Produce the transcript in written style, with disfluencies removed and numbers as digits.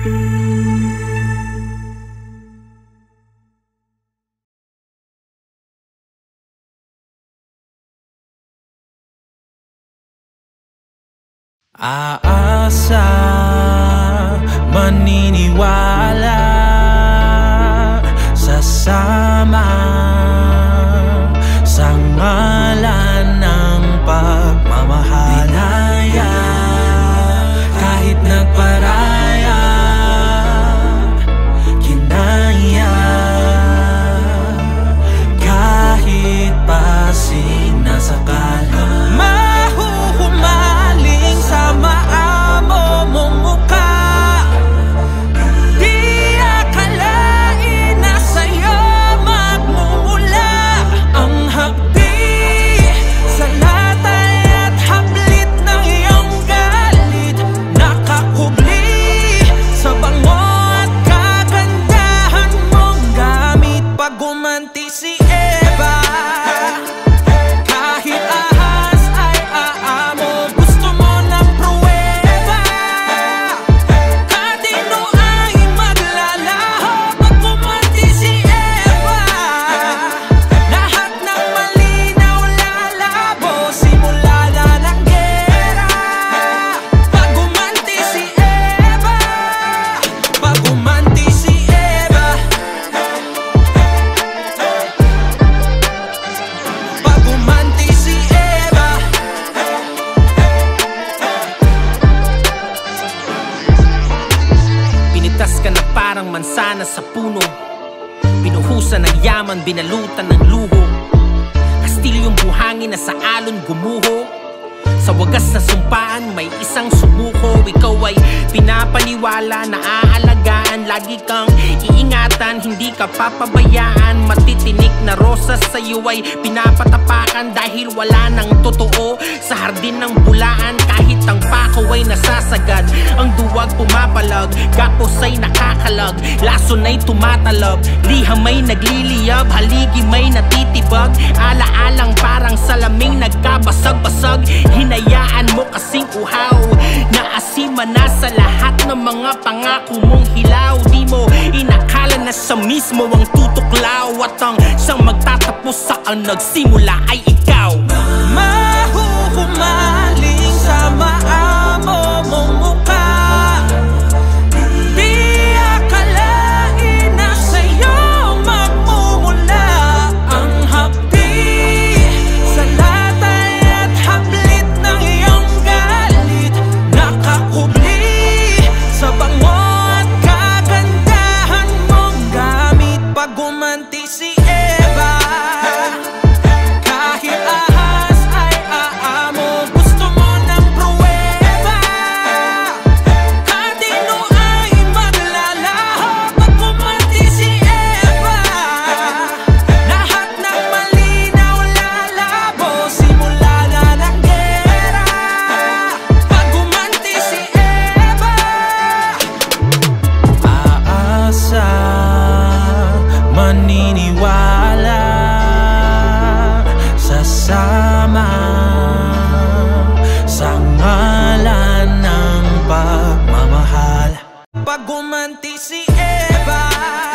Aasa, maniniwala, sasama sa ngalan ng pagmamahal. Dinaya kahit nagparaya, kinaya kahit pasing nasakal. Mahuhumaling sa maamo mong mukha, di akalain na sa'yo magmumula ang hapdi sa latay at hablit ng iyong galit. Nakakubli sa bango at kagandahan mong gamit. Pag gumanti si Eva, kahit ahas ay aamo. Gusto mo ng pruweba, katino ay maglalaho. Pag gumanti si Eva, lahat ng malinaw lalabo. Simula na ng gera. Pag gumanti si Eva, pag gumanti si Eva, pag gumanti si Eva. Pinitas ka na parang mansana sa puno, pinuhusan ng yaman, binalutan ng luho. Kastilyong buhangin na sa alon gumuho. Sa wagas na sumpaan may isang sumuko. Ikaw ay pinapaniwala na aalagaan, lagi kang iingatan, hindi ka papabayaan. Matitinik na rosas sa'yo ay pinapatapakan dahil wala nang totoo sa hardin ng bulaan. Kahit ang pako ay nasasagad, ang duwag pumapalag, gapos ay nakakalag, lason ay tumatalab, liham ay nagliliyab, haligi may natitibag, alaalang parang salaming nagkabasag-basag. Hinayaan mo kasing uhaw, naasima na sa lahat ng mga pangako mong hilaw. Di mo inakala na siya mismo ang tutuklaw, at ang siyang magtatapos sa ang nagsimula ay ikaw. Mahuhumaling sa maamo mong mukha, di akalain na sa'yo magmumula ang hapdi sa latay at hablit ng iyong galit. Nakakubli sa bango at kagandahan mong gamit. Pag gumanti si Eva, kahit ahas ay aamo. Gusto mo ng pruweba, katino ay maglalaho. Pag gumanti si Eva, lahat ng malinaw lalabo. Simula na ng gera. Pag gumanti si Eva, aasa, maniniwala, sasama sa ngalan ng pagmamahal. Pag gumanti si Eva,